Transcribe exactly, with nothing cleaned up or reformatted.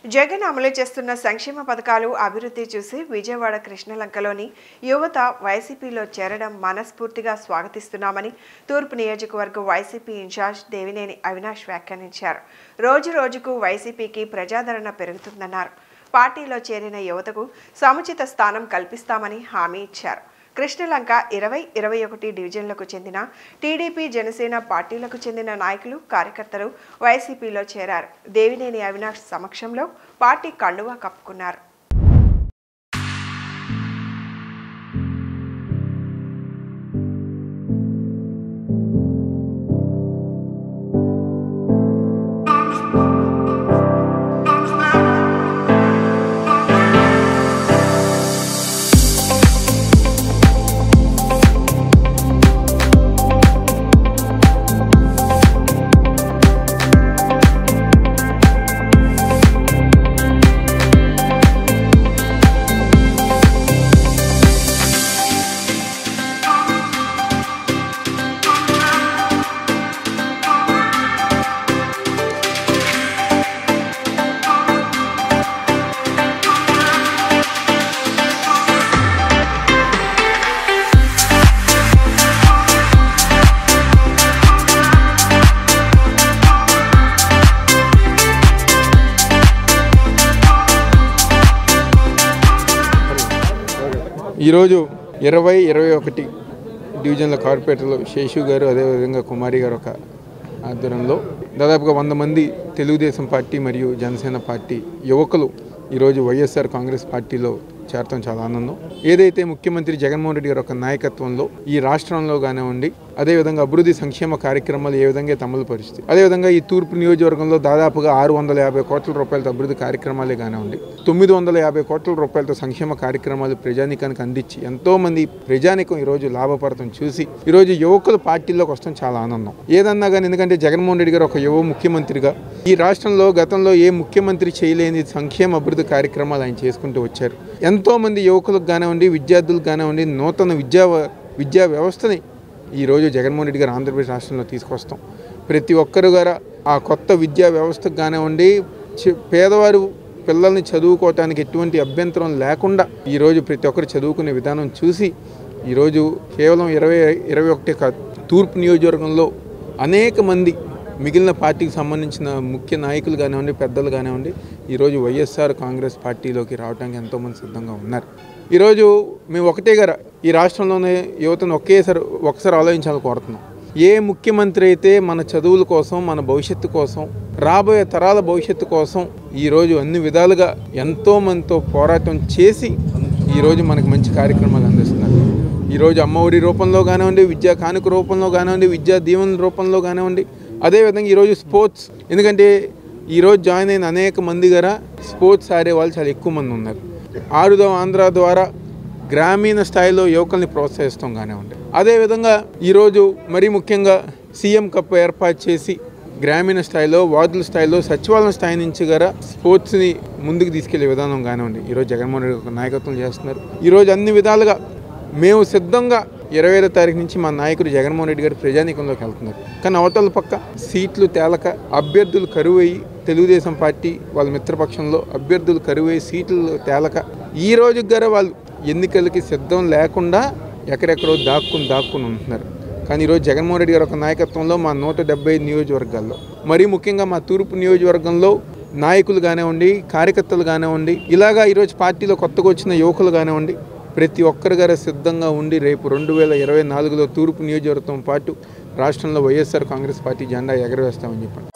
జగన్ అమలు చేస్తున్న సంక్షేమ పథకాలు అభివృద్ధి చూసి విజయవాడ కృష్ణలంకలోని యువత వైసీపీలో చేరడం మనస్ఫూర్తిగా స్వాగతిస్తున్నామని తూర్పు నియోజకవర్గ వైసీపీ ఇన్ఛార్జ్ దేవినేని అవినాష్ వ్యాఖ్యానించారు. రోజు రోజుకు వైసీపీకి ప్రజాదరణ పెరుగుతుందన్నారు. పార్టీలో చేరిన యువతకు సముచిత స్థానం కల్పిస్తామని హామీ ఇచ్చారు. కృష్ణలంక ఇరవై ఇరవై ఒకటి డివిజన్లకు చెందిన టీడీపీ జనసేన పార్టీలకు చెందిన నాయకులు కార్యకర్తలు వైసీపీలో చేరారు. దేవినేని అవినాష్ సమక్షంలో పార్టీ కండువా కప్పుకున్నారు. ఈరోజు ఇరవై ఇరవై ఒకటి డివిజన్ల కార్పొరేటర్లు శేషు గారు అదేవిధంగా కుమారి గారు ఒక ఆధ్వర్యంలో దాదాపుగా వంద మంది తెలుగుదేశం పార్టీ మరియు జనసేన పార్టీ యువకులు ఈరోజు వైఎస్ఆర్ కాంగ్రెస్ పార్టీలో చేరటం చాలా ఆనందం. ఏదైతే ముఖ్యమంత్రి జగన్మోహన్ రెడ్డి గారు ఒక నాయకత్వంలో ఈ రాష్ట్రంలో కానివ్వండి, అదేవిధంగా అభివృద్ధి సంక్షేమ కార్యక్రమాలు ఏ విధంగా అమలు పరిస్థితి, అదేవిధంగా ఈ తూర్పు నియోజకవర్గంలో దాదాపుగా ఆరు వందల యాభై కోట్ల రూపాయలతో అభివృద్ధి కార్యక్రమాలే కానివ్వండి, తొమ్మిది వందల యాభై కోట్ల రూపాయలతో సంక్షేమ కార్యక్రమాలు ప్రజానీకానికి అందించి ఎంతోమంది ప్రజానీకం ఈరోజు లాభపడటం చూసి ఈరోజు యువకులు పార్టీలోకి వస్తాం చాలా ఆనందం. ఏదన్నా కానీ ఎందుకంటే జగన్మోహన్ రెడ్డి గారు ఒక యువ ముఖ్యమంత్రిగా ఈ రాష్ట్రంలో గతంలో ఏ ముఖ్యమంత్రి చేయలేని సంక్షేమ అభివృద్ధి కార్యక్రమాలు ఆయన చేసుకుంటూ వచ్చారు. ఎంతోమంది యువకులకు కానివ్వండి, విద్యార్థులకు కానివ్వండి, నూతన విద్యా విద్యా వ్యవస్థని ఈరోజు జగన్మోహన్ రెడ్డి గారు ఆంధ్రప్రదేశ్ రాష్ట్రంలో తీసుకొస్తాం. ప్రతి ఒక్కరు గారు ఆ కొత్త విద్యా వ్యవస్థకు కానివ్వండి, పేదవారు పిల్లల్ని చదువుకోవటానికి ఎటువంటి అభ్యంతరం లేకుండా ఈరోజు ప్రతి ఒక్కరు చదువుకునే విధానం చూసి ఈరోజు కేవలం ఇరవై ఇరవై ఒకటి తూర్పు నియోజకవర్గంలో అనేక మంది మిగిలిన పార్టీకి సంబంధించిన ముఖ్య నాయకులు కానివ్వండి, పెద్దలు కానివ్వండి ఈరోజు వైఎస్ఆర్ కాంగ్రెస్ పార్టీలోకి రావడానికి ఎంతోమంది సిద్ధంగా ఉన్నారు. ఈరోజు మేము ఒకటే గారు ఈ రాష్ట్రంలోనే యువతను ఒకేసారి ఒకసారి ఆలోచించాలని కోరుతున్నాం. ఏ ముఖ్యమంత్రి అయితే మన చదువుల కోసం, మన భవిష్యత్తు కోసం, రాబోయే తరాల భవిష్యత్తు కోసం ఈరోజు అన్ని విధాలుగా ఎంతోమందితో పోరాటం చేసి ఈరోజు మనకు మంచి కార్యక్రమాలు అందిస్తున్నారు. ఈరోజు అమ్మఒడి రూపంలో కానివ్వండి, విద్యా కానుక రూపంలో కానివ్వండి, విద్యా దీవెన రూపంలో కానివ్వండి, అదేవిధంగా ఈరోజు స్పోర్ట్స్, ఎందుకంటే ఈరోజు జాయిన్ అయిన అనేక మంది గారా స్పోర్ట్స్ ఆడే వాళ్ళు చాలా ఎక్కువ మంది ఉన్నారు. ఆరుదో ఆంధ్ర ద్వారా గ్రామీణ స్థాయిలో యువకుల్ని ప్రోత్సహిస్తాం కానివ్వండి, అదేవిధంగా ఈరోజు మరీ ముఖ్యంగా సీఎం కప్ ఏర్పాటు చేసి గ్రామీణ స్థాయిలో, వార్డుల స్థాయిలో, సచివాలయం స్థాయి నుంచి గారా స్పోర్ట్స్ని ముందుకు తీసుకెళ్లే విధానం కానివ్వండి ఈరోజు జగన్మోహన్ రెడ్డి నాయకత్వం చేస్తున్నారు. ఈరోజు అన్ని విధాలుగా మేము సిద్ధంగా ఇరవై ఐదో తారీఖు నుంచి మా నాయకుడు జగన్మోహన్ రెడ్డి గారు ప్రజానీకంలోకి వెళ్తున్నారు. కానీ అవతల పక్క సీట్లు తేలక అభ్యర్థులు కరువయ్యి తెలుగుదేశం పార్టీ వాళ్ళ మిత్రపక్షంలో అభ్యర్థులు కరువయ్యి సీట్లు తేలక ఈ రోజు గారు వాళ్ళు ఎన్నికలకి సిద్ధం లేకుండా ఎక్కడెక్కడో దాక్కుని దాక్కుని ఉంటున్నారు. కానీ ఈరోజు జగన్మోహన్ రెడ్డి గారు ఒక నాయకత్వంలో మా నూట డెబ్బై నియోజకవర్గాల్లో మరీ ముఖ్యంగా మా తూర్పు నియోజకవర్గంలో నాయకులు కానివ్వండి, కార్యకర్తలు కానివ్వండి, ఇలాగా ఈరోజు పార్టీలో కొత్తగా వచ్చిన యువకులు కానివ్వండి, ప్రతి ఒక్కరి గారు సిద్ధంగా ఉండి రేపు రెండు వేల ఇరవై నాలుగులో తూర్పు నియోజకవర్గంతో పాటు రాష్ట్రంలో వైఎస్ఆర్ కాంగ్రెస్ పార్టీ జెండా ఎగరవేస్తామని చెప్పండి.